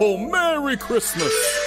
ho, Merry Christmas.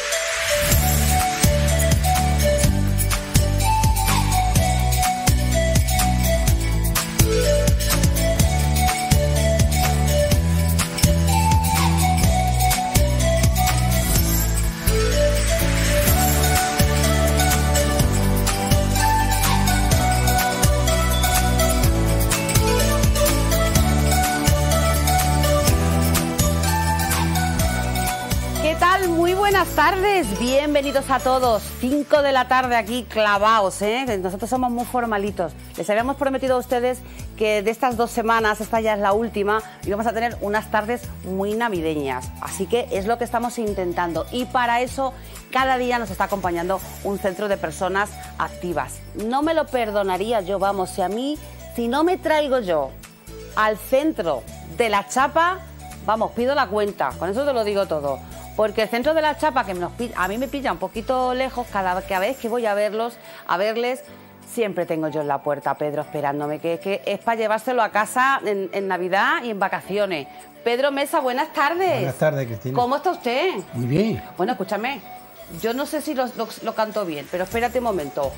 Buenas tardes, bienvenidos a todos. 5 de la tarde aquí clavaos, ¿eh? Nosotros somos muy formalitos. Les habíamos prometido a ustedes que de estas 2 semanas, esta ya es la última, y vamos a tener unas tardes muy navideñas. Así que es lo que estamos intentando. Y para eso, cada día nos está acompañando un centro de personas activas. No me lo perdonaría yo, vamos, si no me traigo yo al centro de la Chapa, vamos, pido la cuenta. Con eso te lo digo todo. Porque el centro de la Chapa, que a mí me pilla un poquito lejos, cada vez que voy a verles, siempre tengo yo en la puerta a Pedro esperándome, que es para llevárselo a casa en Navidad y en vacaciones. Pedro Mesa, buenas tardes. Buenas tardes, Cristina. ¿Cómo está usted? Muy bien. Bueno, escúchame, yo no sé si lo canto bien, pero espérate un momento.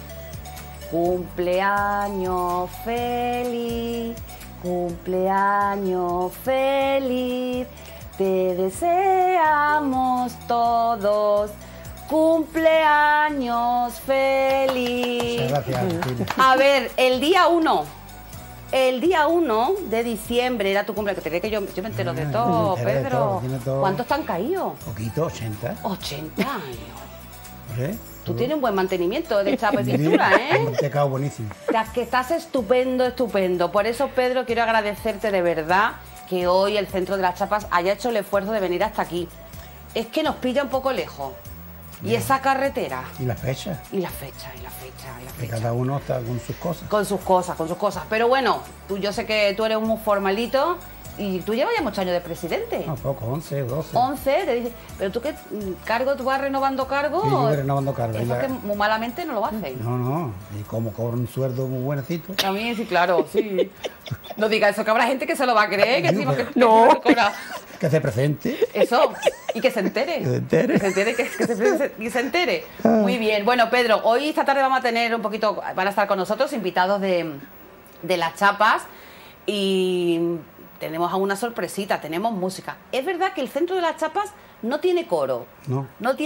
Cumpleaños feliz, cumpleaños feliz. Te deseamos todos cumpleaños feliz. Muchas gracias, Cristina. A ver, el día 1 de diciembre era tu cumpleaños. Que yo me entero de todo, Pedro. Todo. ¿Cuántos te han caído? Poquito, 80. 80 años. ¿Eh? Tú tienes un buen mantenimiento de chapa y pintura, ¿eh? Un tecado buenísimo. Que estás estupendo, estupendo. Por eso, Pedro, quiero agradecerte de verdad que hoy el Centro de las Chapas haya hecho el esfuerzo de venir hasta aquí. Es que nos pilla un poco lejos. Y esa carretera. Y la fecha. Y la fecha. Que cada uno está con sus cosas. Con sus cosas. Pero bueno, yo sé que tú eres muy formalito y tú llevas ya muchos años de presidente. No, poco, 11, 12. 11, pero tú qué cargo, tú vas renovando cargo. Sí, yo voy renovando cargo. Eso es que muy malamente no lo hacen. No. Y como cobro un sueldo muy buenecito. A mí sí, claro, sí. No diga eso, que habrá gente que se lo va a creer, que encima que no. Que cobra. Que se presente. Eso, y que se entere. Que se entere. Muy bien. Bueno, Pedro, hoy esta tarde vamos a tener van a estar con nosotros invitados de las Chapas y tenemos alguna sorpresita, tenemos música. Es verdad que el Centro de las Chapas no tiene coro. No.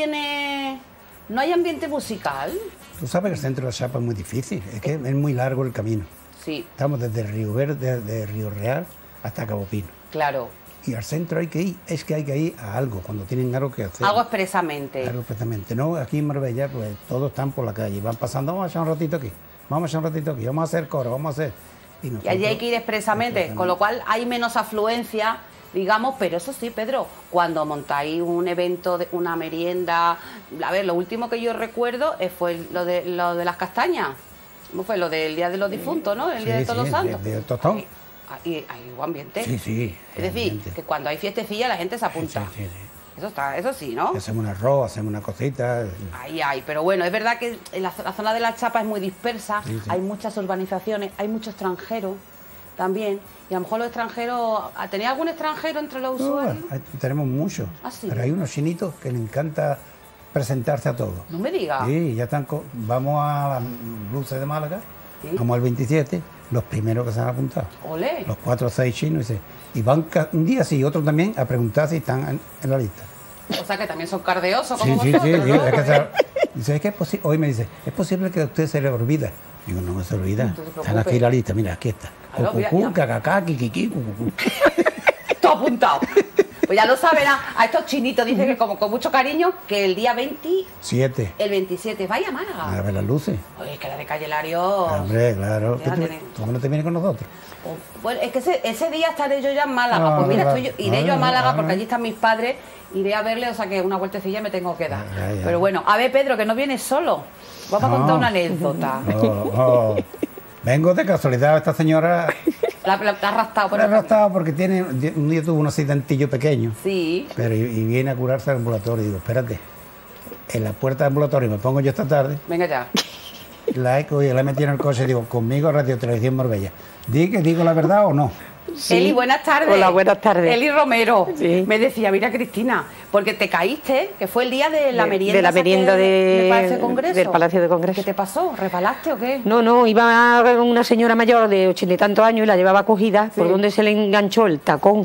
No hay ambiente musical. Tú sabes que el Centro de las Chapas es muy difícil, es que es muy largo el camino. Sí. Estamos desde Río Verde, de Río Real hasta Cabo Pino. Claro. Y al centro hay que ir a algo, cuando tienen algo que hacer. Algo expresamente. Algo expresamente. No, aquí en Marbella, pues todos están por la calle, van pasando, vamos a echar un ratito aquí, vamos a hacer coro, vamos a hacer... Y allí hay que ir expresamente, con lo cual hay menos afluencia, digamos, pero eso sí, Pedro, cuando montáis un evento, una merienda... A ver, lo último que yo recuerdo fue lo de las castañas. ¿Cómo fue? Lo del Día de los Difuntos, ¿no? El Día de Todos los Santos. El tostón. Y hay buen ambiente. Sí. Es decir, que cuando hay fiestecilla la gente se apunta. Sí. Eso sí, ¿no? Hacemos un arroz, hacemos una cosita. Pero bueno, es verdad que en la zona de la Chapa es muy dispersa, sí. Hay muchas urbanizaciones, hay muchos extranjeros también. Y a lo mejor los extranjeros... ¿Tenéis algún extranjero entre los usuarios? Tenemos muchos. ¿Ah, sí? Pero hay unos chinitos que les encanta presentarse a todos. No me digas. Sí, ya están... Vamos a las luces de Málaga, ¿sí? Vamos al 27, los primeros que se han apuntado. ¡Olé! Los 4 o 6 chinos, y van un día sí y otro también a preguntar si están en la lista. O sea que también son cardeosos como vosotros, ¿no? Dice, hoy me dice, ¿es posible que a usted se le olvida? Digo, no me se olvida. Están aquí en la lista, mira, aquí está. Cucucú, cacacá, kikiki, cucucú. Todo apuntado. Pues ya lo saben, a estos chinitos dicen que como con mucho cariño, que el día 27. El 27, vaya a Málaga. A ver las luces. Oye, que la de Calle Larios. Hombre, claro. ¿Tú no te vienes con nosotros? Bueno, es que ese día estaré yo ya en Málaga. Pues mira, iré yo a Málaga porque allí están mis padres. Iré a verle, o sea que una vueltecilla me tengo que dar. Ya. Pero bueno, a ver, Pedro, que no vienes solo. Vamos a contar una anécdota. Vengo de casualidad, esta señora... La ha arrastrado por La ha arrastrado porque un día tuvo un accidentillo pequeño. Sí. Pero y viene a curarse al ambulatorio. Y digo, espérate, en la puerta del ambulatorio me pongo yo esta tarde. Venga ya. La he metido en el coche y digo, conmigo Radio Televisión Marbella. ¿Digo la verdad o no? Sí. Eli, buenas tardes. Hola, buenas tardes. Eli Romero. Sí. Me decía, mira Cristina, porque te caíste, que fue el día de la merienda. De la merienda del Palacio de Congreso. del Palacio de Congreso. ¿Qué te pasó? ¿Resbalaste o qué? No, iba una señora mayor de 80 y tantos años y la llevaba cogida, por donde se le enganchó el tacón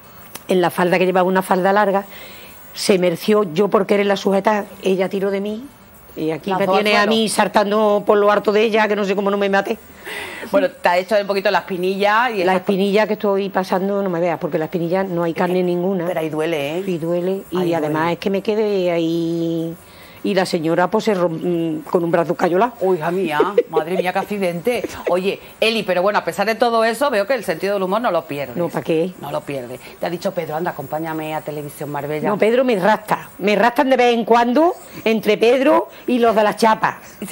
en la falda, que llevaba una falda larga, se emerció, yo por quererla sujetar, ella tiró de mí. Y aquí me tiene a mí saltando por lo harto de ella, que no sé cómo no me mate. Bueno, te ha hecho un poquito la espinilla. Y la espinilla que estoy pasando, no me veas, porque la espinilla no hay carne ninguna. Pero ahí duele, ¿eh? Y duele. Ahí y además duele. es que me quedé ahí. Y la señora pues con un brazo cayolado. Uy, hija mía, madre mía, qué accidente. Oye, Eli, pero bueno, a pesar de todo eso, veo que el sentido del humor no lo pierdes. No, ¿para qué? No lo pierdes. Te ha dicho Pedro, anda, acompáñame a Televisión Marbella. No, Pedro me rastra. Me rastran de vez en cuando entre Pedro y los de las chapas. Y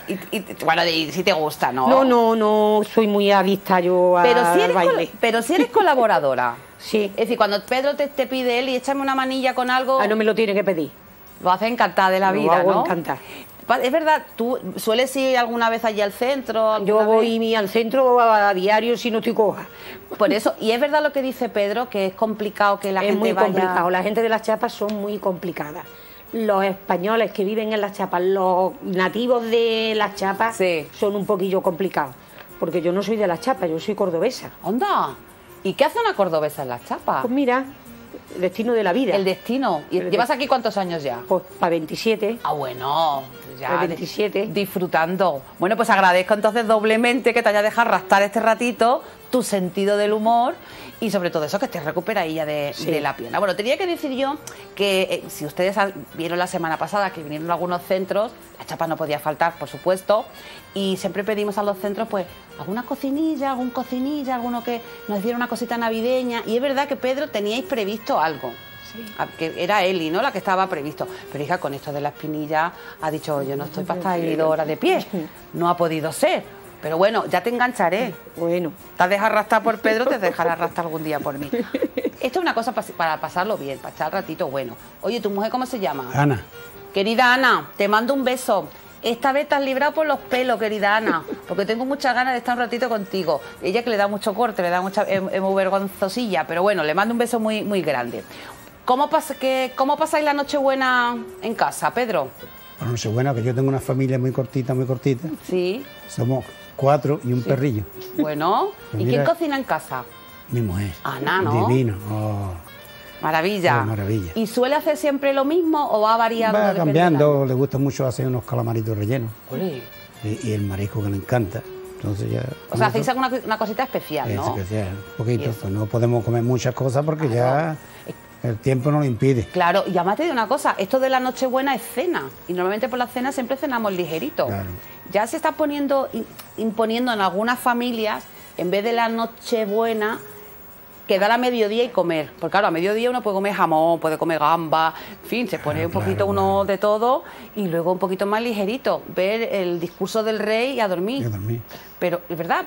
bueno, si te gusta, ¿no? No, soy muy adicta yo al baile. Pero si eres colaboradora. Sí. Es decir, cuando Pedro te pide, Eli, échame una manilla con algo... Ah, no me lo tiene que pedir. Lo hace encantada de la vida, Lo hago ¿no? encantar. Es verdad, ¿tú sueles ir alguna vez allí al centro? Yo voy al centro a diario si no estoy coja. Por eso, y es verdad lo que dice Pedro, que es complicado que la gente vaya... Es muy complicado, la gente de las chapas son muy complicadas. Los españoles que viven en las chapas, los nativos de las chapas, sí, son un poquillo complicados. Porque yo no soy de las chapas, yo soy cordobesa. ¡Onda! ¿Y qué hace una cordobesa en las chapas? Pues mira... El destino de la vida. El destino. ¿Y llevas aquí cuántos años ya? Pues para 27. Ah, bueno, ya. 27. Disfrutando. Bueno, pues agradezco entonces doblemente que te haya dejado rastar este ratito tu sentido del humor y sobre todo eso, que te recuperadilla de la pierna. Bueno, tenía que decir yo que si ustedes vieron la semana pasada que vinieron a algunos centros, la chapa no podía faltar, por supuesto, y siempre pedimos a los centros pues alguna cocinilla, algún cocinilla, alguno que nos diera una cosita navideña. Y es verdad que, Pedro, teníais previsto algo. Sí. Que era Eli, ¿no?, la que estaba previsto. Pero hija, con esto de la espinilla ha dicho, oye, no estoy para estar 2 horas de pie. No ha podido ser. Pero bueno, ya te engancharé. Bueno. Te has dejado arrastrar por Pedro, te dejarás arrastrar algún día por mí. Esto es una cosa para pasarlo bien, para echar el ratito bueno. Oye, ¿tu mujer cómo se llama? Ana. Querida Ana, te mando un beso. Esta vez te has librado por los pelos, querida Ana, porque tengo muchas ganas de estar un ratito contigo. Ella, que le da mucho corte, le da mucha, es muy vergonzosilla, pero bueno, le mando un beso muy, muy grande. ¿Cómo pasáis la Nochebuena en casa, Pedro? Bueno, Nochebuena, que yo tengo una familia muy cortita, muy cortita. Sí. Somos 4 y un perrillo. Bueno, pues ¿y mira, quién cocina en casa? Mi mujer. Ana, ¿no? Divino. Oh. Maravilla. Oh, maravilla. ¿Y suele hacer siempre lo mismo o va variando? Va cambiando, le gusta mucho hacer unos calamaritos rellenos. Olé. Y el marisco, que le encanta. Entonces ya... O sea, hacéis una cosita especial, ¿no? Especial, un poquito. Pues no podemos comer muchas cosas porque ya el tiempo no lo impide. Claro, y además te digo una cosa, esto de la Nochebuena es cena. Y normalmente por la cena siempre cenamos ligerito. Claro. Ya se está imponiendo en algunas familias, en vez de la Nochebuena, quedar a mediodía y comer. Porque claro, a mediodía uno puede comer jamón, puede comer gamba, en fin, se pone un poquito uno de todo y luego un poquito más ligerito, ver el discurso del rey y a dormir. Y a dormir. Pero, es verdad,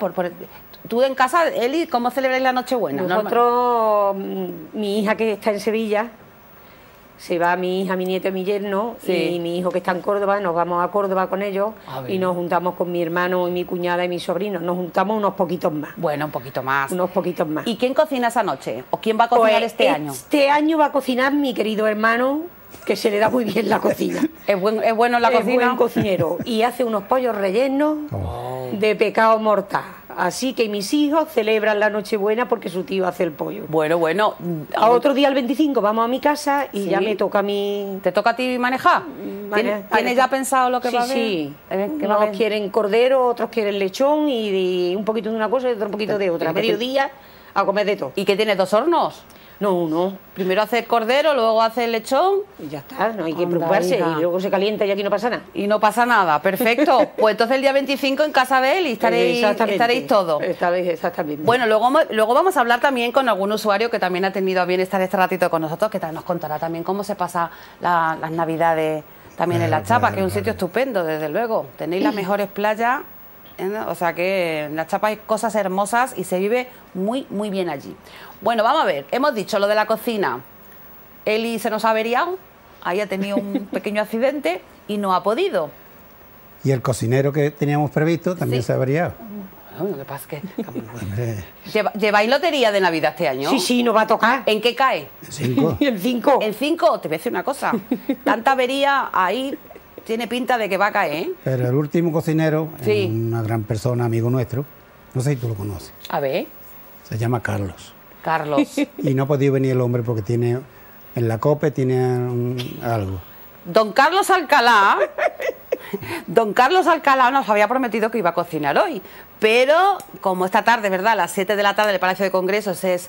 tú en casa, Eli, ¿cómo celebráis la Nochebuena? Nosotros, mi hija que está en Sevilla, se va mi hija, mi nieto y mi yerno, y mi hijo que está en Córdoba, nos vamos a Córdoba con ellos y nos juntamos con mi hermano y mi cuñada y mi sobrino, nos juntamos unos poquitos más. Bueno, un poquito más. Unos poquitos más. ¿Y quién cocina esa noche? ¿O quién va a cocinar pues este año? Este año va a cocinar mi querido hermano, que se le da muy bien la cocina. ¿Es bueno en la cocina? Es buen cocinero y hace unos pollos rellenos de pecado mortal. Así que mis hijos celebran la Nochebuena porque su tío hace el pollo. Bueno. A otro día, el 25, vamos a mi casa y ya me toca a mí... ¿Te toca a ti manejar? ¿Tienes ya pensado lo que va a haber? Sí, unos quieren cordero, otros quieren lechón y un poquito de una cosa y otro poquito de otra. A mediodía a comer de todo. ¿Y qué tienes, 2 hornos? No, uno. Primero hace cordero, luego hace lechón. Y ya está, no hay que preocuparse. Y luego se calienta y aquí no pasa nada. Y no pasa nada, perfecto. Pues entonces el día 25 en casa de él y estaréis todos. Exactamente. Bueno, luego vamos a hablar también con algún usuario que también ha tenido a bien estar este ratito con nosotros, que nos contará también cómo se pasa las Navidades también en La Chapa, que es un sitio estupendo, desde luego. Tenéis las mejores playas. O sea que en La Chapa hay cosas hermosas y se vive muy, muy bien allí. Bueno, vamos a ver, hemos dicho lo de la cocina. Eli se nos ha averiado, ahí ha tenido un pequeño accidente y no ha podido. Y el cocinero que teníamos previsto también se ha averiado. Lo que pasa es que... Hombre, ¿Lleváis lotería de Navidad este año? Sí, sí, nos va a tocar. ¿En qué cae? 5. Y el 5. ¿En 5? Te voy a decir una cosa. Tanta avería ahí tiene pinta de que va a caer, ¿eh? Pero el último cocinero, Sí. una gran persona, amigo nuestro, no sé si tú lo conoces, A ver, se llama Carlos. Carlos. Y no ha podido venir el hombre porque tiene, en la COPE tiene algo. Don Carlos Alcalá... Don Carlos Alcalá nos había prometido que iba a cocinar hoy, pero como esta tarde, ¿verdad? A las 7 de la tarde en el Palacio de Congresos es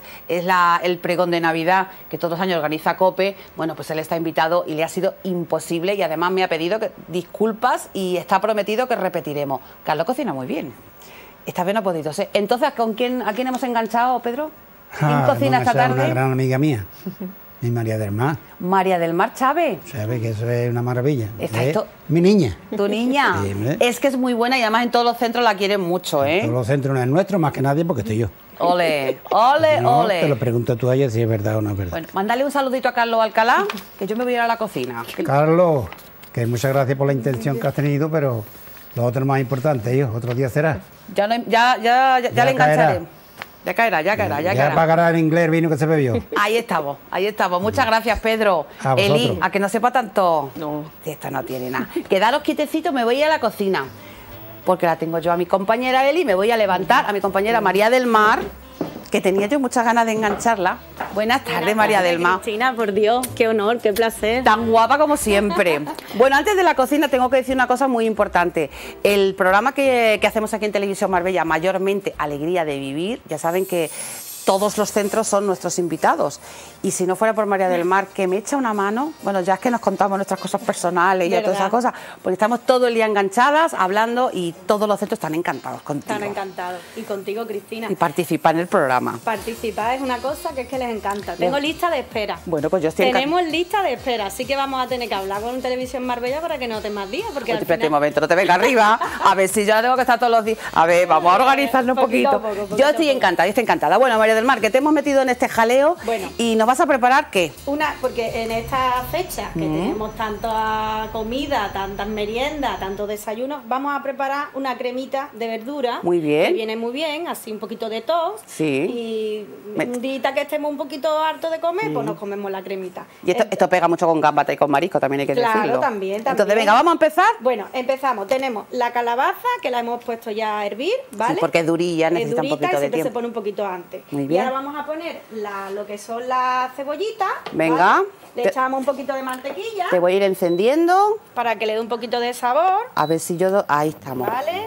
el pregón de Navidad que todos los años organiza COPE, bueno, pues él está invitado y le ha sido imposible y además me ha pedido disculpas y está prometido que repetiremos. Carlos cocina muy bien. Esta vez no ha podido ser. Entonces, ¿a quién hemos enganchado, Pedro? ¿Quién cocina esta tarde? Una gran amiga mía, mi María del Mar. María del Mar Chávez. ¿Sabe que eso es una maravilla? Exacto. Mi niña. Tu niña. Sí, hombre. Es que es muy buena y además en todos los centros la quieren mucho, ¿eh? Todos los centros no es nuestro, más que nadie, porque estoy yo. Ole, ole, No, ole. te lo pregunto tú a ella si es verdad o no es verdad. Bueno, mándale un saludito a Carlos Alcalá, que yo me voy a ir a la cocina. Carlos, que muchas gracias por la intención que has tenido, pero lo otro más importante, hijo, otro día será. Ya le engancharé. caerá. Ya caerá. Ya pagará en inglés el vino que se bebió. Ahí estamos. Muchas gracias, Pedro. A vosotros. Eli, a que no sepa tanto. No. Esto no tiene nada. Quedaros quietecitos, me voy a ir a la cocina. Porque la tengo yo a mi compañera Eli, me voy a levantar a mi compañera María del Mar, que tenía yo muchas ganas de engancharla. Buenas tardes, María del Mar. Cristina, por Dios, qué honor, qué placer. Tan guapa como siempre. Bueno, antes de la cocina tengo que decir una cosa muy importante. El programa que hacemos aquí en Televisión Marbella, mayormente Alegría de Vivir, ya saben que todos los centros son nuestros invitados. Y si no fuera por María del Mar, que me echa una mano, bueno, ya es que nos contamos nuestras cosas personales y todas esas cosas, porque estamos todo el día enganchadas, hablando, y todos los centros están encantados contigo. Están encantados. Y contigo, Cristina. Y participar en el programa. Participar es una cosa que es que les encanta. Tengo lista de espera. Bueno, pues yo estoy Tenemos lista de espera, así que vamos a tener que hablar con Televisión Marbella para que no te más días, porque al Espérate un final... momento, no te venga arriba. A ver si yo tengo que estar todos los días. A ver, vamos a organizarnos un Poquito poquito. a poco, poquito Yo a estoy poco. encantada, yo estoy encantada. Bueno, María del Mar, que te hemos metido en este jaleo. Bueno. Y nos vas a preparar ¿qué? Porque en esta fecha que tenemos tanta comida, tantas meriendas, tantos desayunos, vamos a preparar una cremita de verdura. Muy bien. Que viene muy bien, así un poquito de tos. Sí. Y un día que estemos un poquito hartos de comer, pues nos comemos la cremita. Y esto pega mucho con gambata y con marisco, también hay que Claro, decirlo. también. Entonces, venga, vamos a empezar. Bueno, empezamos. Tenemos la calabaza, que la hemos puesto ya a hervir, ¿vale? Sí, porque es durilla, Es necesita un durita poquito y de siempre tiempo. se pone un poquito antes. Muy bien. Y ahora vamos a poner lo que son las cebollitas. Venga. ¿vale? Le echamos un poquito de mantequilla Te voy a ir encendiendo. para que le dé un poquito de sabor, A ver si yo... Ahí estamos. ¿vale?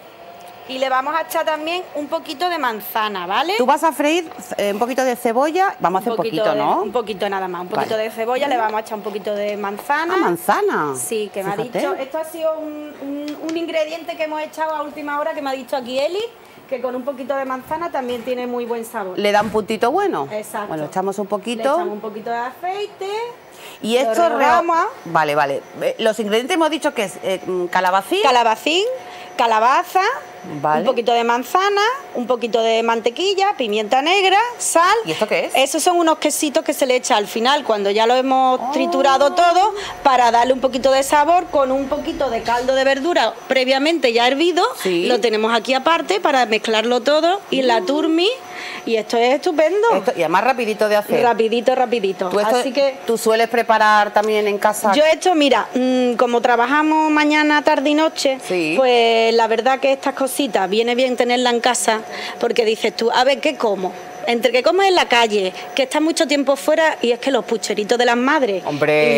Y le vamos a echar también un poquito de manzana, ¿vale? Tú vas a freír un poquito de cebolla. Vamos a hacer poquito, ¿no? Un poquito nada más, un poquito Vale. de cebolla, le vamos a echar un poquito de manzana. Ah, manzana. Sí, que me ha Fíjate. dicho, esto ha sido un ingrediente que hemos echado a última hora, que me ha dicho aquí Eli, que con un poquito de manzana también tiene muy buen sabor. Le da un puntito bueno. Exacto. Bueno, echamos un Le poquito. echamos un poquito de aceite. Y lo esto rehogamos. Vale, vale. Los ingredientes hemos dicho que es calabacín. Calabacín, calabaza, Vale. un poquito de manzana, un poquito de mantequilla, pimienta negra, sal. ¿Y esto qué es? Esos son unos quesitos que se le echa al final cuando ya lo hemos triturado todo, para darle un poquito de sabor, con un poquito de caldo de verdura previamente ya hervido. Sí. Lo tenemos aquí aparte para mezclarlo todo y la turmi, y esto es estupendo. Y además rapidito de hacer. Rapidito, rapidito. ¿Tú, Así que ¿Tú sueles preparar también en casa? yo he hecho, mira, como trabajamos mañana, tarde y noche, Sí. pues la verdad que estas cositas viene bien tenerla en casa, porque dices tú, a ver, ¿qué como? Entre que comes en la calle, que estás mucho tiempo fuera, y es que los pucheritos de las madres Hombre.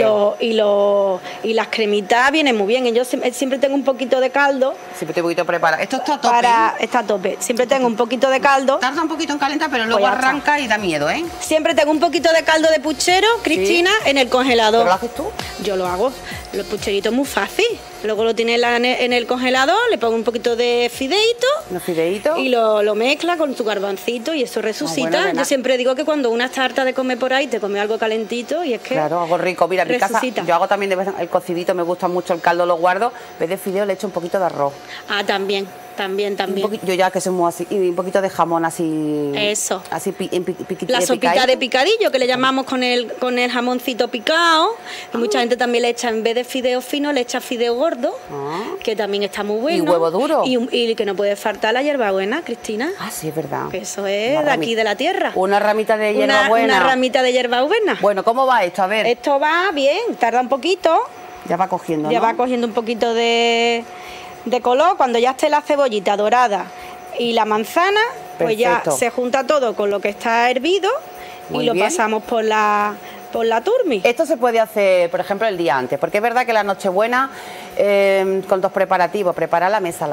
y las cremitas vienen muy bien. Y yo siempre tengo un poquito de caldo Siempre te voy a preparar. Esto está a tope. está a tope. Siempre tengo un poquito de caldo. Tarda un poquito en calentar, pero luego Pues ya está. arranca y da miedo, ¿eh? Siempre tengo un poquito de caldo de puchero, Cristina, en el congelador. ¿Pero lo haces tú? Yo lo hago. Los pucheritos muy fácil. Luego lo tienes en el congelador, le pongo un poquito de fideíto Unos fideitos. y lo mezcla con su garbancito y eso resucita. bueno, nena. Yo siempre digo que cuando una está harta de comer por ahí, te come algo calentito y es que Claro, algo rico. Mira, en mi casa resucita. yo hago también de vez en el cocidito, me gusta mucho el caldo, lo guardo. En vez de fideo le echo un poquito de arroz. Ah, también. También. Yo ya que soy muy así, y un poquito de jamón así. Eso. Así la sopita de picadillo que le llamamos con el jamoncito picado. Y mucha gente también le echa, en vez de fideo fino, le echa fideo gordo, que también está muy bueno. Y huevo duro. Y que no puede faltar la hierbabuena, Cristina. Ah, sí, es verdad. Que eso es de aquí de la tierra. Una ramita de hierbabuena. Una ramita de hierbabuena. Bueno, ¿cómo va esto? A ver. Esto va bien, tarda un poquito. Ya va cogiendo, Ya va cogiendo un poquito de color. Cuando ya esté la cebollita dorada y la manzana, pues ya se junta todo con lo que está hervido. Muy y lo bien. Pasamos por la turmi. Esto se puede hacer, por ejemplo, el día antes, porque es verdad que la Nochebuena, con los preparativos, preparar la mesa,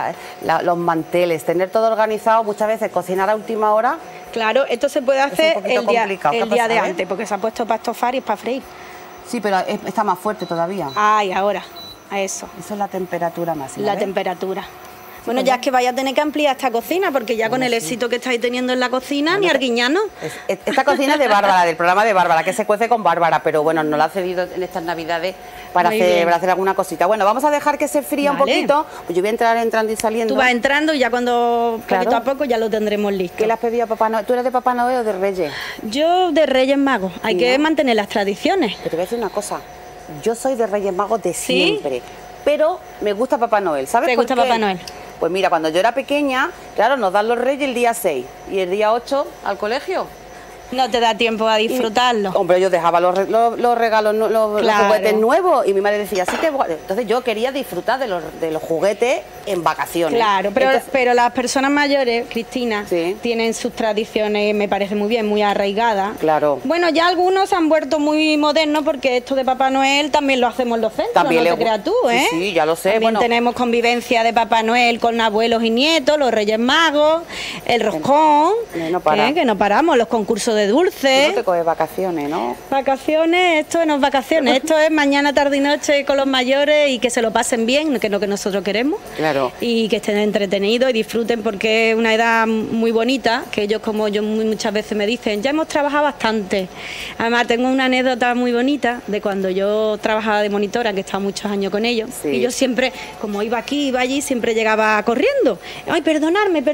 los manteles, tener todo organizado, muchas veces cocinar a última hora. Claro, esto se puede hacer el día de pasa, antes, porque se ha puesto para estofar y es para freír. Sí, pero está más fuerte todavía. Ay, ahora, a eso. Eso es la temperatura máxima. La temperatura. Bueno, ya es que vaya a tener que ampliar esta cocina, porque ya con el éxito que estáis teniendo en la cocina, ni arguiñano. Esta cocina es de Bárbara, del programa de Bárbara, que se cuece con Bárbara, pero bueno, nos la ha cedido en estas Navidades para hacer alguna cosita. Bueno, vamos a dejar que se fría un poquito. Pues yo voy a entrar entrando y saliendo. Tú vas entrando y ya cuando, poquito a poco, ya lo tendremos listo. ¿Qué le has pedido a Papá Noel? ¿Tú eres de Papá Noel o de Reyes? Yo de Reyes Magos. Hay que mantener las tradiciones. Pero te voy a decir una cosa. Yo soy de Reyes Magos de siempre. Pero me gusta Papá Noel, ¿sabes? ¿Te gusta Papá Noel? Pues mira, cuando yo era pequeña, claro, nos dan los Reyes el día 6 y el día 8 al colegio. No te da tiempo a disfrutarlo. Hombre, yo dejaba los regalos, los juguetes nuevos y mi madre decía, sí, entonces yo quería disfrutar de los juguetes en vacaciones. Claro, pero las personas mayores, Cristina, tienen sus tradiciones, me parece muy bien, muy arraigadas. Claro. Bueno, ya algunos se han vuelto muy modernos porque esto de Papá Noel también lo hacemos los centros, también no te creas tú, ¿eh? Sí, ya lo sé. También tenemos convivencia de Papá Noel con abuelos y nietos, los Reyes Magos, el roscón, que no paramos, los concursos de dulce. Tú no te coges vacaciones, ¿no? Vacaciones, esto no es vacaciones, esto es mañana, tarde y noche con los mayores y que se lo pasen bien, que es lo que nosotros queremos. Claro. Y que estén entretenidos y disfruten porque es una edad muy bonita, que ellos como yo muchas veces me dicen, ya hemos trabajado bastante. Además tengo una anécdota muy bonita de cuando yo trabajaba de monitora, que estaba muchos años con ellos, y yo siempre, como iba aquí, iba allí, siempre llegaba corriendo. Ay, perdonadme.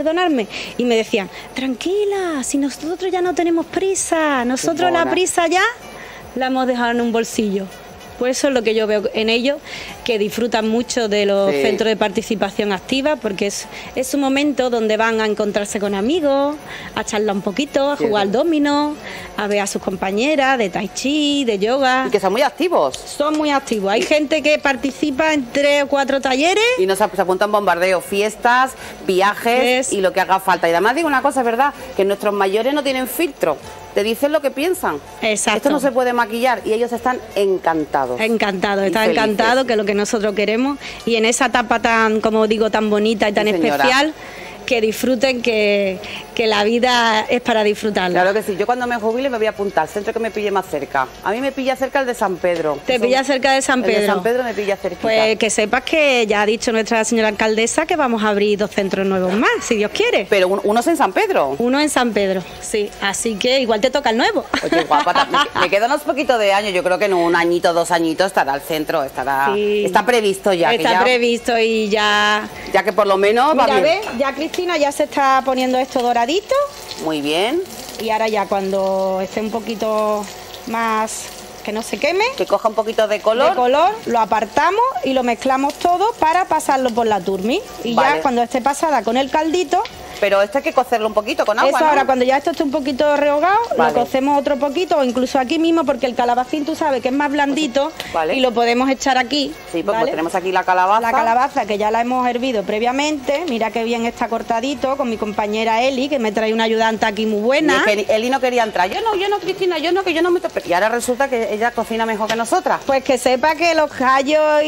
Y me decían, tranquila, si nosotros ya no tenemos prisa, nosotros la prisa ya la hemos dejado en un bolsillo. Pues eso es lo que yo veo en ellos, que disfrutan mucho de los centros de participación activa, porque es un momento donde van a encontrarse con amigos, a charlar un poquito, a jugar al dominó, a ver a sus compañeras de tai chi, de yoga. Y que son muy activos. Son muy activos. Hay gente que participa en 3 o 4 talleres. Y nos apuntan bombardeos, fiestas, viajes y lo que haga falta. Y además digo una cosa, ¿verdad? Que nuestros mayores no tienen filtro. Te dicen lo que piensan. Exacto. Esto no se puede maquillar y ellos están encantados. Están encantados, que es lo que nosotros queremos. Y en esa etapa tan, como digo, tan bonita y tan especial, que disfruten, que la vida es para disfrutarla. Claro que sí. Yo cuando me jubile me voy a apuntar al centro que me pille más cerca. A mí me pilla cerca el de San Pedro. ¿Te pilla cerca de San Pedro? El de San Pedro me pilla cerquita. Pues que sepas que ya ha dicho nuestra señora alcaldesa que vamos a abrir 2 centros nuevos más, si Dios quiere. Pero uno es en San Pedro. Uno en San Pedro, sí. Así que igual te toca el nuevo. Oye, guapa, me quedan unos poquitos de años. Yo creo que en 1 añito, 2 añitos estará el centro. Está previsto ya. Está previsto y ya... Ya que por lo menos... Mira, ¿ves? Ya Cristina ya se está poniendo esto doradito. Muy bien. Y ahora ya cuando esté un poquito más, que no se queme, que coja un poquito de color, lo apartamos y lo mezclamos todo para pasarlo por la turmi. Y ya cuando esté pasada con el caldito... Pero esto hay que cocerlo un poquito con agua, eso, ¿no? Ahora cuando ya esto esté un poquito rehogado, lo cocemos otro poquito, o incluso aquí mismo, porque el calabacín tú sabes que es más blandito, y lo podemos echar aquí. Sí, pues tenemos aquí la calabaza. La calabaza que ya la hemos hervido previamente, mira qué bien está cortadito, con mi compañera Eli, que me trae una ayudante aquí muy buena. Y es que Eli no quería entrar, yo no, Cristina, que yo no me toque. Y ahora resulta que ella cocina mejor que nosotras. Pues que sepa que los callos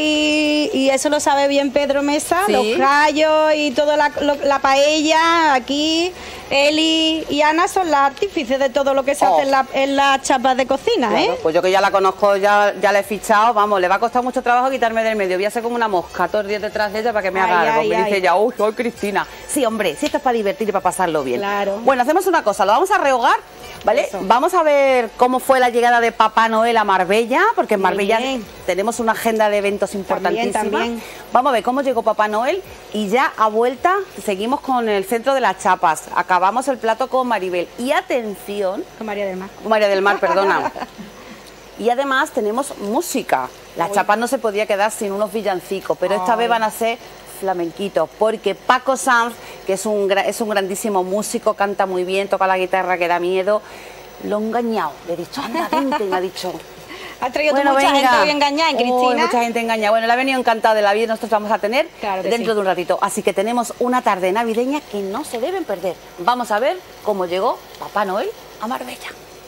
y eso lo sabe bien Pedro Mesa, los callos y toda la paella aquí Eli y Ana son las artífices de todo lo que se hace en las chapas de cocina, claro, pues yo que ya la conozco, ya la he fichado, vamos, le va a costar mucho trabajo quitarme del medio. Voy a ser como una mosca todos los días detrás de ella para que me haga algo. Me dice ella, uy, soy Cristina. Sí, hombre, si esto es para divertir y para pasarlo bien. Claro. Bueno, hacemos una cosa, lo vamos a rehogar, ¿vale? Eso. Vamos a ver cómo fue la llegada de Papá Noel a Marbella, porque en Marbella tenemos una agenda de eventos importantísima. También. Vamos a ver cómo llegó Papá Noel y ya a vuelta seguimos con el centro de las chapas. Acabamos el plato con Maribel. Y atención... Con María del Mar. Con María del Mar, perdona. Y además tenemos música. Las chapas no se podía quedar sin unos villancicos, pero esta vez van a ser flamenquitos, porque Paco Sanz, que es un grandísimo músico, canta muy bien, toca la guitarra que da miedo, lo he engañado. Le he dicho, anda, vente, y me ha dicho... Ha traído mucha gente hoy engañada, en Cristina. Mucha gente engañada. Bueno, le ha venido encantada de la vida, nosotros vamos a tener dentro de un ratito. Así que tenemos una tarde navideña que no se deben perder. Vamos a ver cómo llegó Papá Noel a Marbella.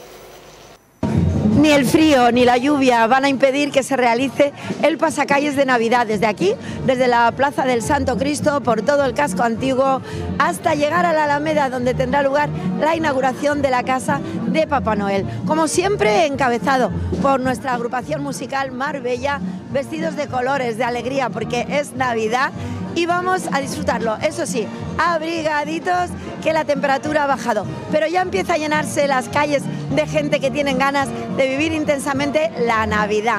Ni el frío ni la lluvia van a impedir que se realice el pasacalles de Navidad desde aquí, desde la Plaza del Santo Cristo, por todo el casco antiguo, hasta llegar a la Alameda, donde tendrá lugar la inauguración de la Casa de Papá Noel. Como siempre, encabezado por nuestra agrupación musical Marbella, vestidos de colores, de alegría, porque es Navidad y vamos a disfrutarlo. Eso sí, abrigaditos, que la temperatura ha bajado, pero ya empieza a llenarse las calles de gente que tienen ganas de vivir intensamente la Navidad.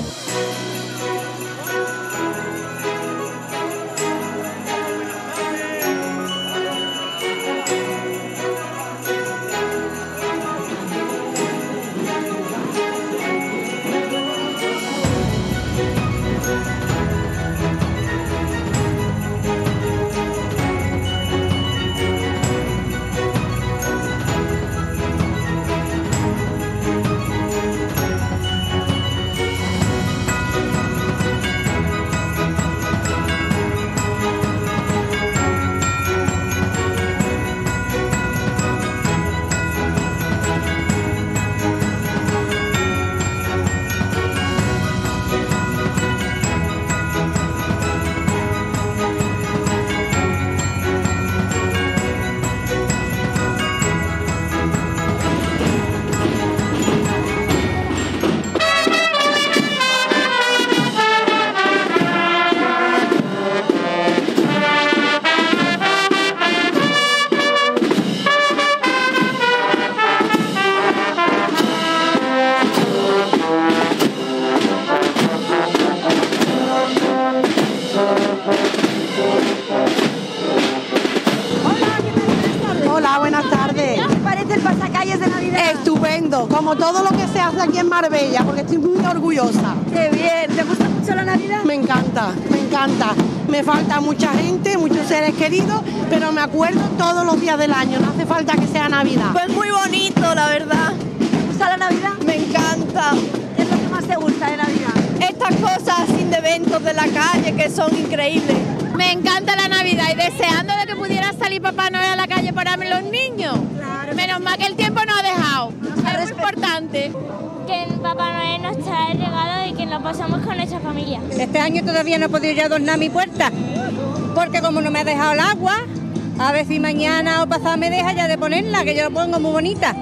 Como todo lo que se hace aquí en Marbella, porque estoy muy orgullosa. ¡Qué bien! ¿Te gusta mucho la Navidad? Me encanta, me encanta. Me falta mucha gente, muchos seres queridos, pero me acuerdo todos los días del año, no hace falta que sea Navidad. Pues muy bonito, la verdad. ¿Te gusta la Navidad? Me encanta. ¿Qué es lo que más te gusta de Navidad? Estas cosas así de eventos de la calle que son increíbles. Me encanta la Navidad y deseando de que pudiera salir Papá Noel a la calle para los niños. Claro. Menos mal que el tiempo nos ha dejado. Es muy importante. Que el Papá Noel nos trae el regalo y que lo pasamos con nuestra familia. Este año todavía no he podido ya adornar mi puerta, porque como no me ha dejado el agua, a ver si mañana o pasado me deja ya de ponerla, que yo la pongo muy bonita.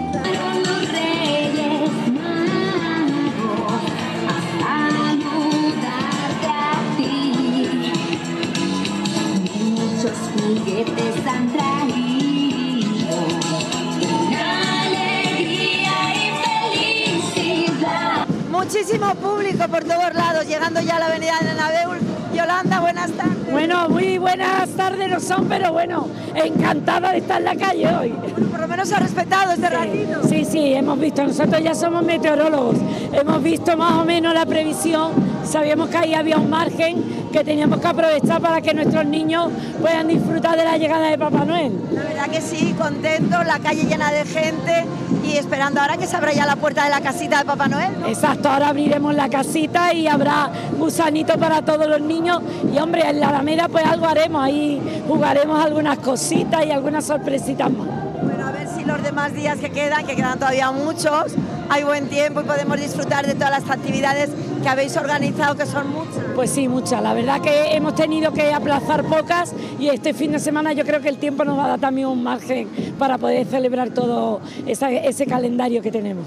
Juguetes han traído una alegría y felicidad. Muchísimo público por todos lados, llegando ya a la avenida de Naveul. Yolanda, buenas tardes. Bueno, muy buenas tardes no son, pero bueno, encantada de estar en la calle hoy. Bueno, por lo menos ha respetado este ratito. Sí, sí, hemos visto, nosotros ya somos meteorólogos, hemos visto más o menos la previsión, sabíamos que ahí había un margen que teníamos que aprovechar para que nuestros niños puedan disfrutar de la llegada de Papá Noel. La verdad que sí, contento, la calle llena de gente y esperando ahora que se abra ya la puerta de la casita de Papá Noel, ¿no? Exacto, ahora abriremos la casita y habrá gusanito para todos los niños y hombre, en la Alameda pues algo haremos, ahí jugaremos algunas cositas y algunas sorpresitas más. Bueno, a ver si los demás días que quedan todavía muchos, hay buen tiempo y podemos disfrutar de todas las actividades que habéis organizado, que son muchas. Pues sí, muchas. La verdad que hemos tenido que aplazar pocas y este fin de semana yo creo que el tiempo nos va a dar también un margen para poder celebrar todo ese calendario que tenemos.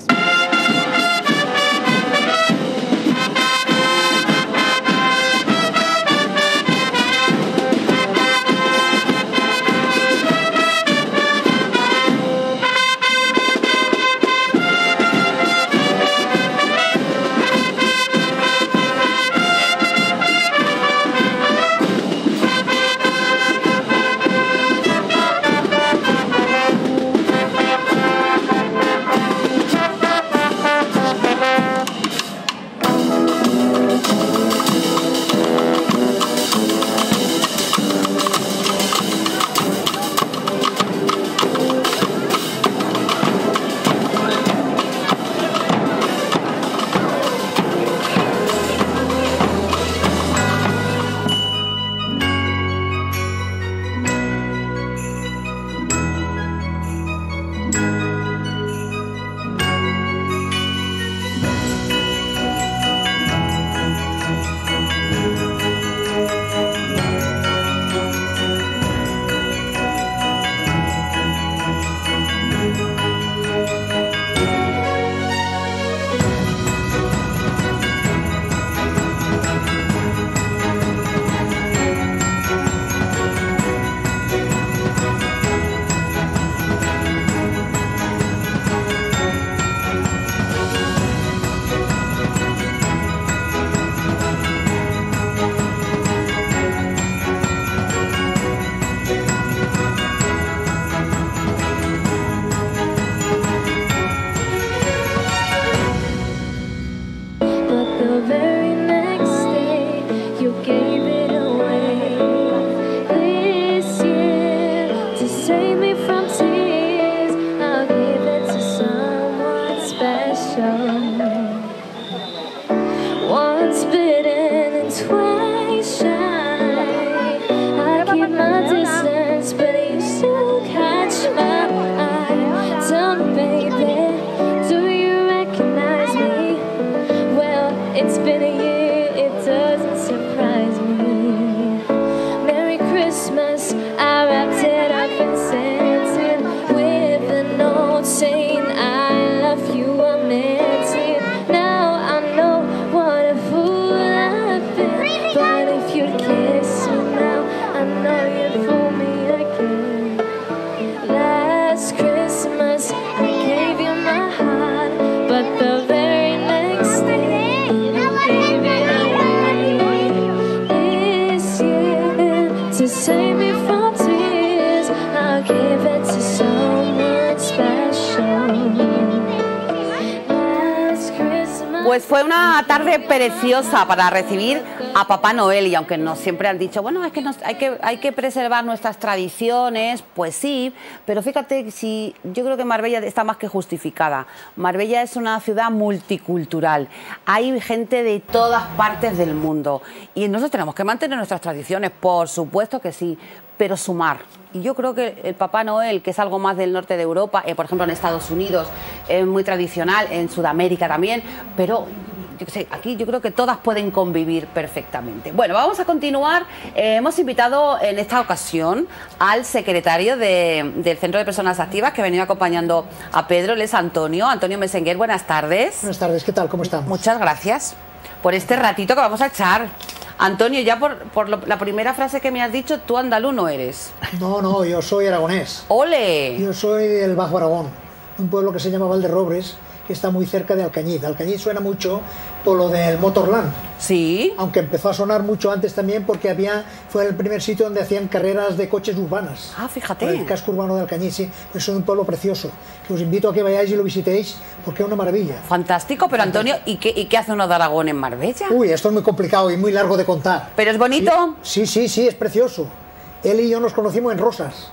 Pues fue una tarde preciosa para recibir a Papá Noel, y aunque nos siempre han dicho, bueno, es que hay que preservar nuestras tradiciones, pues sí, pero fíjate, yo creo que Marbella está más que justificada. Marbella es una ciudad multicultural, hay gente de todas partes del mundo y nosotros tenemos que mantener nuestras tradiciones, por supuesto que sí, pero sumar. Y yo creo que el Papá Noel, que es algo más del norte de Europa, por ejemplo en Estados Unidos, es muy tradicional, en Sudamérica también, pero yo qué sé, aquí yo creo que todas pueden convivir perfectamente. Bueno, vamos a continuar. Hemos invitado en esta ocasión al secretario del Centro de Personas Activas, que ha venido acompañando a Pedro, él es Antonio Mesenguer. Buenas tardes. Buenas tardes, ¿qué tal? ¿Cómo estamos? Muchas gracias por este ratito que vamos a echar. Antonio, ya por la primera frase que me has dicho, tú andaluz no eres. No, yo soy aragonés. ¡Ole! Yo soy del Bajo Aragón, un pueblo que se llama Valderrobres, que está muy cerca de Alcañiz. Alcañiz suena mucho por lo del Motorland. Sí. Aunque empezó a sonar mucho antes también porque fue el primer sitio donde hacían carreras de coches urbanas. Ah, fíjate. El casco urbano de Alcañiz, sí. Es un pueblo precioso, que os invito a que vayáis y lo visitéis porque es una maravilla. Fantástico, pero Antonio, ¿y qué hace uno de Aragón en Marbella? Uy, esto es muy complicado y muy largo de contar. ¿Pero es bonito? Sí, es precioso. Él y yo nos conocimos en Rosas.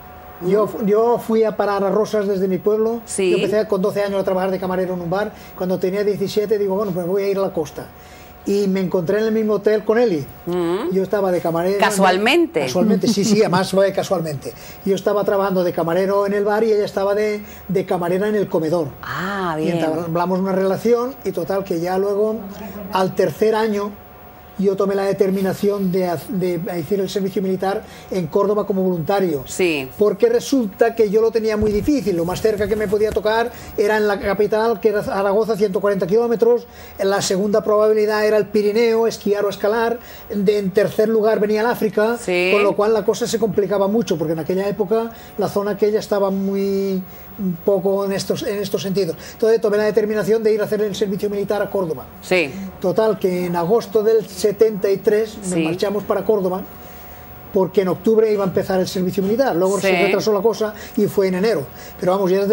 Yo fui a parar a Rosas desde mi pueblo. Sí. Yo empecé con 12 años a trabajar de camarero en un bar. Cuando tenía 17 digo, bueno, pues voy a ir a la costa. y me encontré en el mismo hotel con Eli. Yo estaba de camarero. ¿Casualmente? Casualmente, sí, además fue casualmente. Yo estaba trabajando de camarero en el bar y ella estaba de camarera en el comedor. Ah, y bien. hablamos una relación y total que ya luego, al tercer año, yo tomé la determinación de hacer el servicio militar en Córdoba como voluntario. Sí. Porque resulta que yo lo tenía muy difícil. Lo más cerca que me podía tocar era en la capital, que era Zaragoza, 140 kilómetros. La segunda probabilidad era el Pirineo, esquiar o escalar. En tercer lugar venía el África, Sí. con lo cual la cosa se complicaba mucho, porque en aquella época la zona aquella estaba muy un poco en estos sentidos. Entonces tomé la determinación de ir a hacer el servicio militar a Córdoba. Sí. Total, que en agosto del 73 nos Sí. marchamos para Córdoba, porque en octubre iba a empezar el servicio militar. Luego Sí. se retrasó la cosa y fue en enero. Pero vamos, ya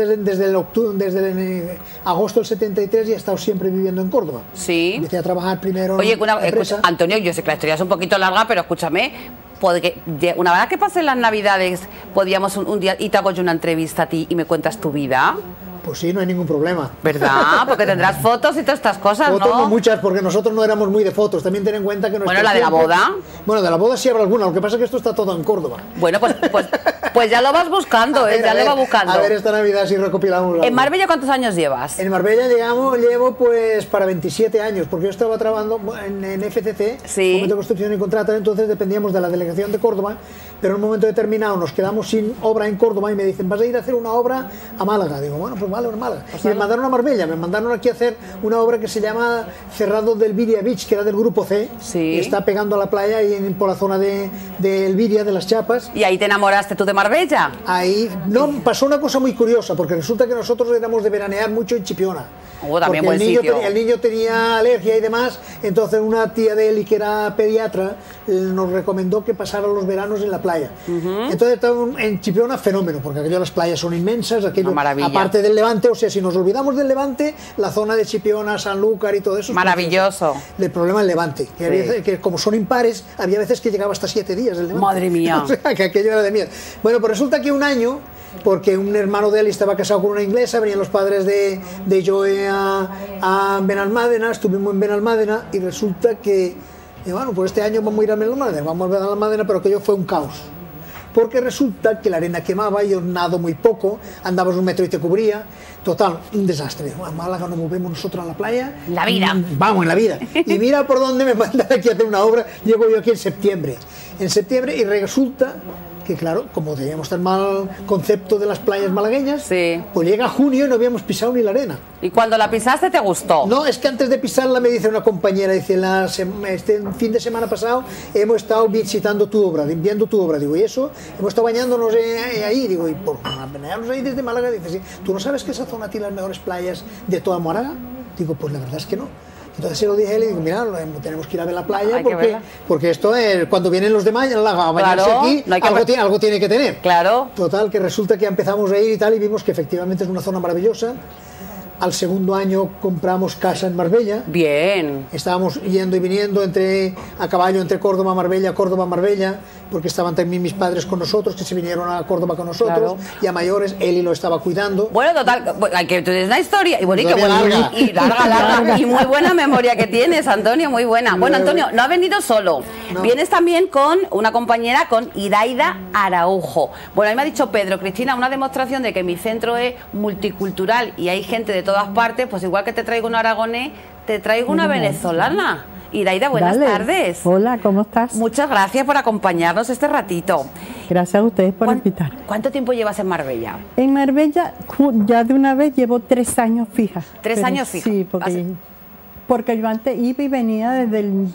desde agosto del 73 ya he estado siempre viviendo en Córdoba. Sí. Empecé a trabajar primero Oye, en la empresa. Antonio, yo sé que la historia es un poquito larga, pero escúchame, una vez que pasen las Navidades, podíamos un día y te hago yo una entrevista a ti y me cuentas tu vida. Pues sí, no hay ningún problema. ¿Verdad? Porque tendrás fotos y todas estas cosas, Fotos ¿no? no muchas, porque nosotros no éramos muy de fotos. También ten en cuenta que Bueno, la de la boda. Bueno, de la boda sí habrá alguna. Lo que pasa es que esto está todo en Córdoba. Bueno, pues ya lo vas buscando, ya lo vas buscando. A ver esta Navidad si recopilamos. ¿En Marbella cuántos años llevas? En Marbella llevo pues para 27 años, porque yo estaba trabajando en FCC, Fomento de Construcción y Contrata, entonces dependíamos de la delegación de Córdoba, pero en un momento determinado nos quedamos sin obra en Córdoba y me dicen, vas a ir a hacer una obra a Málaga. Digo, bueno, pues vale, a Málaga. Y me mandaron a Marbella, me mandaron aquí a hacer una obra que se llama Cerrado del Viria Beach, que era del grupo C, y está pegando a la playa y por la zona de Elviria, de las Chapas. ¿Y ahí te enamoraste tú de Marbella? Ahí, no, pasó una cosa muy curiosa, porque resulta que nosotros éramos de veranear mucho en Chipiona. También Porque buen sitio. el niño tenía alergia y demás, entonces una tía de él, que era pediatra, nos recomendó que pasara los veranos en la playa. Entonces estaba en Chipiona, fenómeno, porque aquello las playas son inmensas, aquello, aparte del Levante, o sea, si nos olvidamos del Levante, la zona de Chipiona, Sanlúcar y todo eso. Maravilloso. El problema del Levante, que, había veces, que como son impares, había veces que llegaba hasta 7 días el Levante. Madre mía. O sea, que aquello era de miedo. Bueno, pues resulta que un año, porque un hermano de él estaba casado con una inglesa, venían los padres de Joe a Benalmádena, estuvimos en Benalmádena y resulta que, bueno, pues este año vamos a ir a Benalmádena, vamos a Benalmádena, pero aquello fue un caos. Porque resulta que la arena quemaba, yo nado muy poco, andabas 1 metro y te cubría, total, un desastre. A Málaga nos movemos nosotros a la playa. La vida. Vamos, en la vida. Y mira por dónde me mandan aquí a hacer una obra, llego yo aquí en septiembre. Y resulta que claro, como teníamos tan mal concepto de las playas malagueñas, pues llega junio y no habíamos pisado ni la arena. ¿Y cuando la pisaste te gustó? No, es que antes de pisarla me dice una compañera, dice, este fin de semana pasado hemos estado visitando tu obra, viendo tu obra, digo, ¿y eso? Hemos estado bañándonos ahí, digo, ¿y por bañarnos ahí desde Málaga? Dice, sí, ¿tú no sabes que esa zona tiene las mejores playas de toda Málaga? Digo, pues la verdad es que no. Entonces se lo dije a él y digo, mira, tenemos que ir a ver la playa porque esto es, cuando vienen los demás a bañarse aquí, no algo tiene que tener. Claro. Total, que resulta que empezamos a ir y tal y vimos que efectivamente es una zona maravillosa. Al segundo año compramos casa en Marbella. Bien. Estábamos yendo y viniendo a caballo entre Córdoba, Marbella, porque estaban también mis padres con nosotros, que se vinieron a Córdoba con nosotros, y a mayores, Eli lo estaba cuidando. Bueno, total, que tú tienes una historia, y bonito, larga. Y larga, y muy buena memoria que tienes, Antonio, muy buena. Bueno, Antonio, no has venido solo, vienes también con una compañera, con Iraida Araujo. Bueno, a mí me ha dicho Pedro, Cristina, una demostración de que mi centro es multicultural y hay gente de todas partes, pues igual que te traigo una aragonés, te traigo una venezolana. Iraida, buenas tardes. Hola, ¿cómo estás? Muchas gracias por acompañarnos este ratito. Gracias a ustedes por invitar. ¿Cuánto tiempo llevas en Marbella? En Marbella, ya de una vez llevo 3 años fija. ¿3 años fija? Sí, porque yo antes iba y venía desde el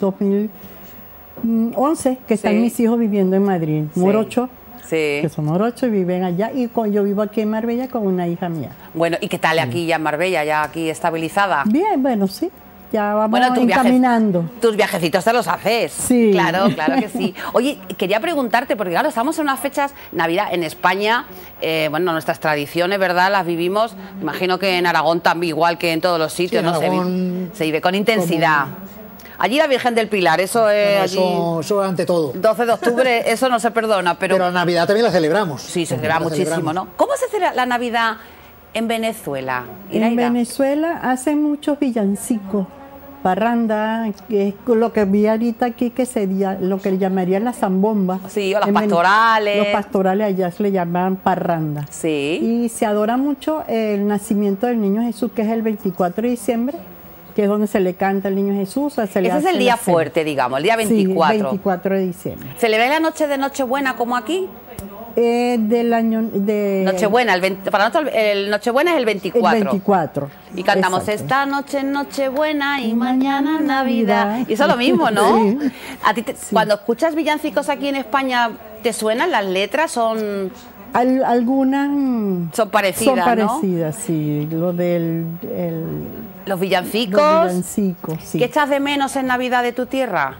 2011, que están mis hijos viviendo en Madrid, Morocho. Que son morochos y viven allá, y yo vivo aquí en Marbella con una hija mía. Bueno, ¿y qué tal aquí ya en Marbella, ya aquí estabilizada? Bien, bueno, sí. Ya vamos encaminando. Tus viajecitos te los haces. Sí. Claro que sí. Oye, quería preguntarte, porque claro, estamos en unas fechas, Navidad en España, bueno, nuestras tradiciones, ¿verdad? Las vivimos, imagino que en Aragón también, igual que en todos los sitios, sí, ¿no? Se vive con intensidad. Allí la Virgen del Pilar, eso es... Bueno, eso ante todo. 12 de octubre, eso no se perdona, pero... Pero la Navidad también la celebramos. Sí, se celebra muchísimo, ¿no? ¿Cómo se celebra la Navidad en Venezuela, Iraida? En Venezuela hacen muchos villancicos. parranda, que es lo que vi ahorita aquí, que sería lo que llamarían la zambomba. Sí, o las pastorales. Los pastorales allá se le llaman parranda. Sí. Y se adora mucho el nacimiento del Niño Jesús, que es el 24 de diciembre, que es donde se le canta al Niño Jesús. Ese es el día fuerte, digamos, el día 24. Sí, 24 de diciembre. ¿Celebráis la noche de Nochebuena como aquí? Del año de... Nochebuena, para nosotros el Nochebuena es el 24. El 24. Y cantamos, exacto, esta noche es Nochebuena y mañana Navidad. Y eso es lo mismo, ¿no? Sí. A ti cuando escuchas villancicos aquí en España, ¿te suenan las letras? Son... Algunas son parecidas, son parecidas, ¿no? Sí. Lo del... los villancicos. Los villancicos, sí. ¿Qué echas de menos en Navidad de tu tierra?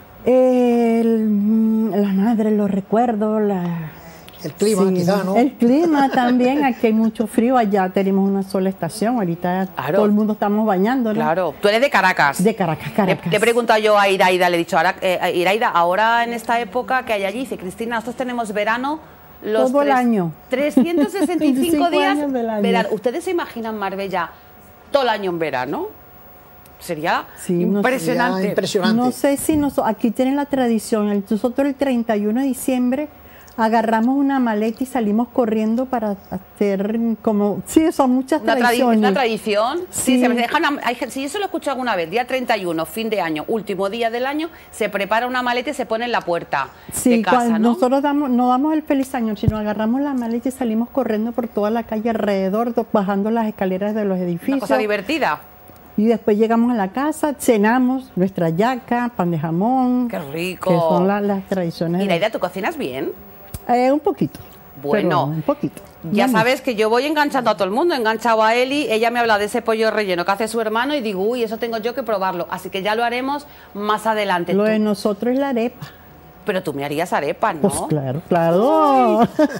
La madre, los recuerdos, el clima, sí, quizá, ¿no? El clima también, aquí hay mucho frío, allá tenemos una sola estación, ahorita claro, todo el mundo estamos bañando, ¿no? Claro, tú eres de Caracas. De Caracas. Le he preguntado yo a Iraida, le he dicho, Iraida, ahora en esta época que hay allí, dice Cristina, nosotros tenemos verano todo el año. 365 días del año. Verano. ¿Ustedes se imaginan Marbella todo el año en verano? Sería impresionante. Sería impresionante. No sé si aquí tienen la tradición, nosotros el 31 de diciembre agarramos una maleta y salimos corriendo para hacer como... Sí, son muchas tradiciones. ¿Una tradición? Sí. Se dejan, sí, eso lo escuché alguna vez. Día 31, fin de año, último día del año, se prepara una maleta y se pone en la puerta de casa, ¿no? Nosotros no damos el feliz año, sino agarramos la maleta y salimos corriendo por toda la calle alrededor, bajando las escaleras de los edificios. Una cosa divertida. Y después llegamos a la casa, cenamos nuestra yaca, pan de jamón. ¡Qué rico! Que son las tradiciones. ¿Y Iraida, tú cocinas bien? Un poquito. Bueno, un poquito. Ya sabes que yo voy enganchando a todo el mundo, he enganchado a Eli, ella me habla de ese pollo relleno que hace su hermano y digo, uy, eso tengo yo que probarlo, así que ya lo haremos más adelante. Lo de nosotros es la arepa. Pero tú me harías arepas, ¿no? Pues claro.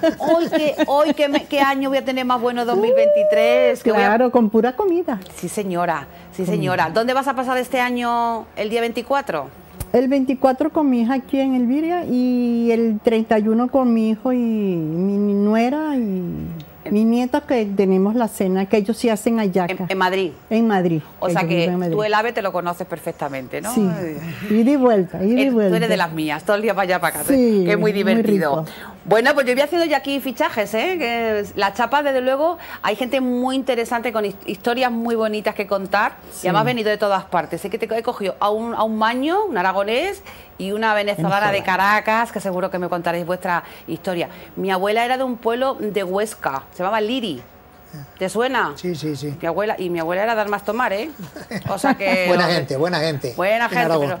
Hoy ¿qué año voy a tener más bueno 2023? Claro, con pura comida. Sí, señora, sí, señora. ¿Dónde vas a pasar este año el día 24? El 24 con mi hija aquí en Elviria y el 31 con mi hijo y mi nuera y mi nieta, que tenemos la cena, que ellos sí hacen hallaca. ¿En Madrid? En Madrid. O sea que tú el ave te lo conoces perfectamente, ¿no? Sí, ida y vuelta, ida y vuelta. Tú eres de las mías, todo el día para allá, para acá, sí, que es muy divertido. Muy bueno, pues yo voy haciendo ya aquí fichajes, ¿eh? Que la chapa, desde luego, hay gente muy interesante con historias muy bonitas que contar, y además ha venido de todas partes. Sé que te he cogido a un maño, un aragonés, y una venezolana de Caracas, que seguro que me contaréis vuestra historia. Mi abuela era de un pueblo de Huesca, se llamaba Liri. ¿Te suena? Sí, sí, sí. Mi abuela era de Armas Tomar, ¿eh? O sea que... buena gente, buena gente. Buena gente, pero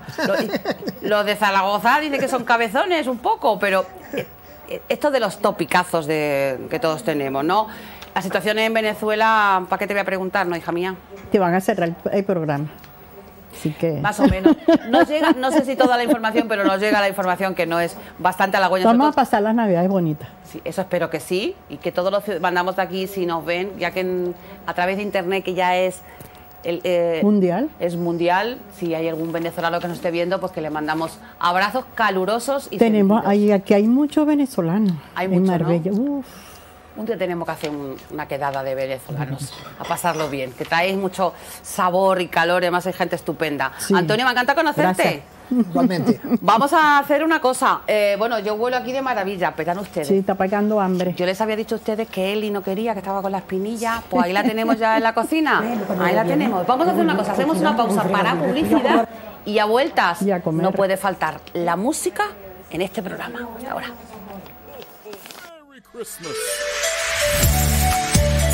los de Zaragoza dicen que son cabezones un poco, pero esto de los topicazos que todos tenemos, ¿no? La situación en Venezuela, ¿para qué te voy a preguntar, no, hija mía? Te van a cerrar el programa. Así que... Más o menos. Nos llega, no sé si toda la información, pero nos llega la información que no es bastante halagüeña. Vamos a pasar las Navidades bonitas. Sí, eso espero que sí, y que todos los mandamos de aquí, si nos ven, ya que a través de internet, que ya es... mundial. Es mundial. Si hay algún venezolano que nos esté viendo, pues que le mandamos abrazos calurosos y aquí hay muchos venezolanos. Hay en mucho, Marbella. ¿no? Un día tenemos que hacer una quedada de venezolanos, a pasarlo bien, que traéis mucho sabor y calor, además hay gente estupenda. Sí. Antonio, me encanta conocerte. Gracias. Igualmente. Vamos a hacer una cosa. Bueno, yo vuelo aquí de maravilla, pegan ustedes. Sí, está pegando hambre. Yo les había dicho a ustedes que Eli no quería, que estaba con la espinilla. Pues ahí la tenemos ya en la cocina. Ahí la tenemos. Vamos a hacer una cosa, hacemos una pausa para publicidad y a vueltas no puede faltar la música en este programa. Ahora. Christmas.